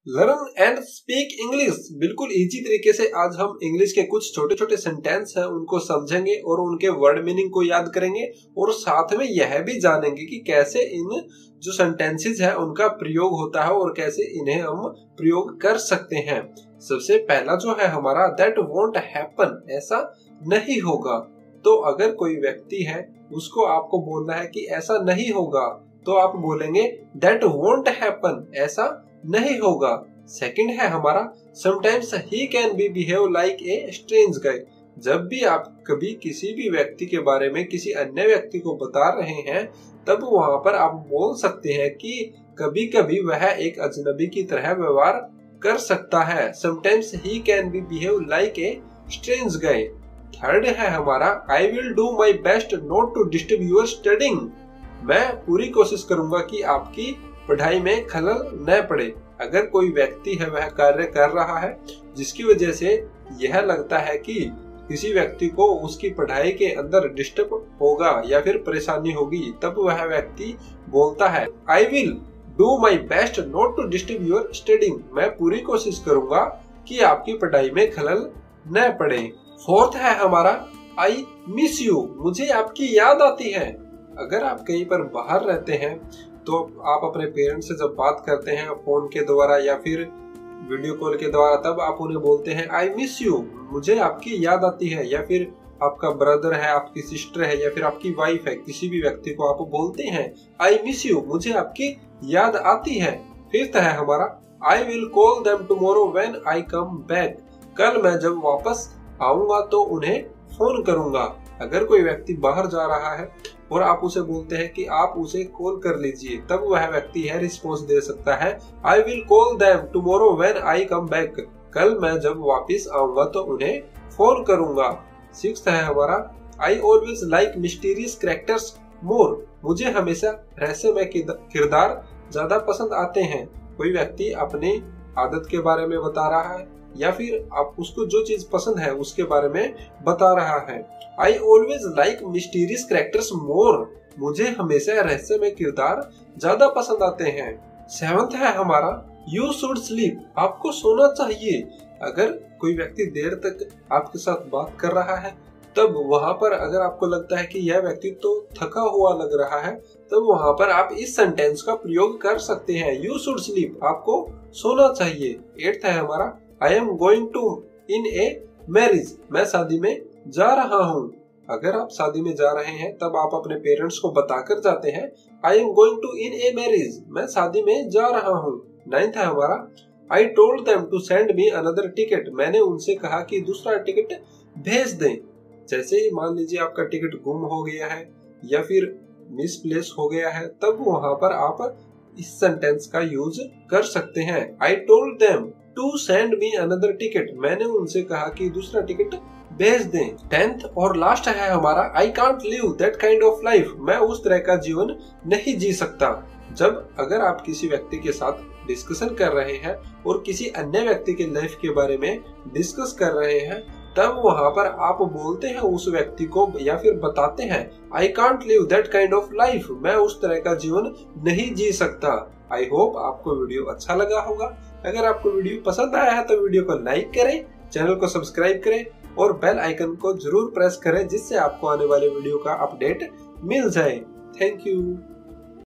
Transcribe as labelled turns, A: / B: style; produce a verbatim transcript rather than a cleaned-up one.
A: Learn and speak English. बिल्कुल easy तरीके से आज हम इंग्लिश के कुछ छोटे छोटे सेंटेंस हैं उनको समझेंगे और उनके वर्ड मीनिंग को याद करेंगे और साथ में यह भी जानेंगे कि कैसे इन जो सेंटेंसेस है उनका प्रयोग होता है और कैसे इन्हें हम प्रयोग कर सकते हैं। सबसे पहला जो है हमारा दैट वोंट हैपन, ऐसा नहीं होगा। तो अगर कोई व्यक्ति है उसको आपको बोलना है कि ऐसा नहीं होगा तो आप बोलेंगे दैट वोंट हैपन, ऐसा नहीं होगा। सेकंड है हमारा sometimes he can be behave like a strange guy. जब भी आप कभी किसी भी व्यक्ति के बारे में किसी अन्य व्यक्ति को बता रहे हैं तब वहां पर आप बोल सकते हैं कि कभी कभी वह एक अजनबी की तरह व्यवहार कर सकता है। Sometimes he can be behave like a strange guy. Third है हमारा I will do my best not to disturb your studying. मैं पूरी कोशिश करूंगा कि आपकी पढ़ाई में खलल न पड़े। अगर कोई व्यक्ति है वह कार्य कर रहा है जिसकी वजह से यह लगता है कि किसी व्यक्ति को उसकी पढ़ाई के अंदर डिस्टर्ब होगा या फिर परेशानी होगी, तब वह व्यक्ति बोलता है I will do my best not to disturb your studying. मैं पूरी कोशिश करूंगा कि आपकी पढ़ाई में खलल न पड़े। फोर्थ है हमारा आई मिस यू, मुझे आपकी याद आती है। अगर आप कहीं पर बाहर रहते हैं तो आप अपने पेरेंट्स से जब बात करते हैं फोन के द्वारा या फिर वीडियो कॉल के द्वारा, तब आप उन्हें बोलते हैं आई मिस यू, मुझे आपकी याद आती है। या फिर आपका ब्रदर है, आपकी सिस्टर है या फिर आपकी वाइफ है, किसी भी व्यक्ति को आप बोलते हैं आई मिस यू, मुझे आपकी याद आती है। फिफ्थ है हमारा I will call them tomorrow when I come back. कल मैं जब वापस आऊंगा तो उन्हें फोन करूंगा। अगर कोई व्यक्ति बाहर जा रहा है और आप उसे बोलते हैं कि आप उसे कॉल कर लीजिए, तब वह व्यक्ति है रिस्पॉन्स दे सकता है I will call them tomorrow when I come back. कल मैं जब वापस आऊंगा तो उन्हें फोन करूंगा। सिक्स्थ है हमारा I always like mysterious characters more. मुझे हमेशा रहस्यमय किरदार ज्यादा पसंद आते हैं। कोई व्यक्ति अपनी आदत के बारे में बता रहा है या फिर आप उसको जो चीज पसंद है उसके बारे में बता रहा है। I always like mysterious characters more, मुझे हमेशा रहस्यमय किरदार ज्यादा पसंद आते हैं। सेवंथ है हमारा यू शुड स्लीप, आपको सोना चाहिए। अगर कोई व्यक्ति देर तक आपके साथ बात कर रहा है तब वहां पर अगर आपको लगता है कि यह व्यक्ति तो थका हुआ लग रहा है, तब वहां पर आप इस सेंटेंस का प्रयोग कर सकते हैं यू शुड स्लीप, आपको सोना चाहिए। एट्थ है हमारा I am going to in a marriage, मैं शादी में जा रहा हूँ। अगर आप शादी में जा रहे हैं तब आप अपने पेरेंट्स को बताकर जाते हैं I am going to in a marriage, मैं शादी में जा रहा हूँ। नाइन्थ है हमारा I told them to send me another ticket, मैंने उनसे कहा कि दूसरा टिकट भेज दें। जैसे ही मान लीजिए आपका टिकट गुम हो गया है या फिर मिसप्लेस हो गया है, तब वहां पर आप इस सेंटेंस का यूज कर सकते हैं I told them to send me another ticket, मैंने उनसे कहा कि दूसरा टिकट भेज दें। टेंथ और लास्ट है हमारा I can't live that kind of life, मैं उस तरह का जीवन नहीं जी सकता। जब अगर आप किसी व्यक्ति के साथ डिस्कशन कर रहे हैं और किसी अन्य व्यक्ति के लाइफ के बारे में डिस्कस कर रहे हैं, तब वहां पर आप बोलते हैं उस व्यक्ति को या फिर बताते हैं I can't live that kind of life, मैं उस तरह का जीवन नहीं जी सकता। आई होप आपको वीडियो अच्छा लगा होगा। अगर आपको वीडियो पसंद आया है तो वीडियो को लाइक करें, चैनल को सब्सक्राइब करें और बेल आइकन को जरूर प्रेस करें जिससे आपको आने वाले वीडियो का अपडेट मिल जाए। Thank you.